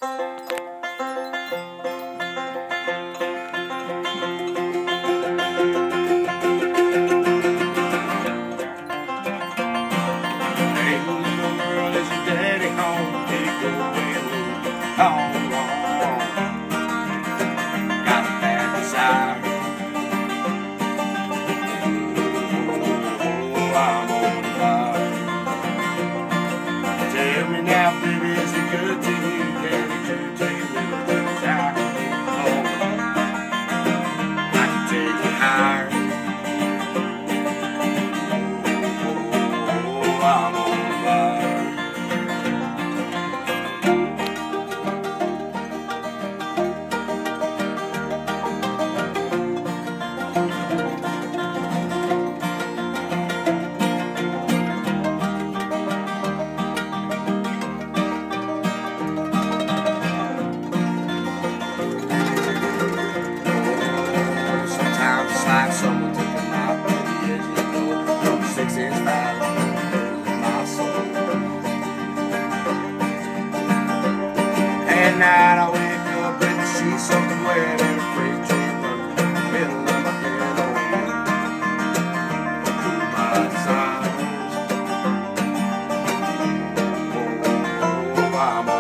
Tell me now, baby, is it good to you? Can you take a little bit of time? I can take you higher. Oh, I'm on fire. Like someone took a knife to the edge of the door, from 6-inch fire in my soul. At night I wake up and see something wet and a freight train running in the middle of my head. Oh, my desires. Oh, I'm